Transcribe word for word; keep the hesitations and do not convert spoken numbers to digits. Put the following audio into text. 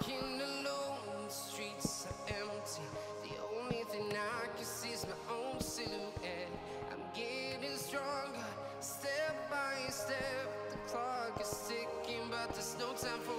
walking alone, the streets are empty. The only thing I can see is my own silhouette. I'm getting stronger, step by step. The clock is ticking, but there's no time for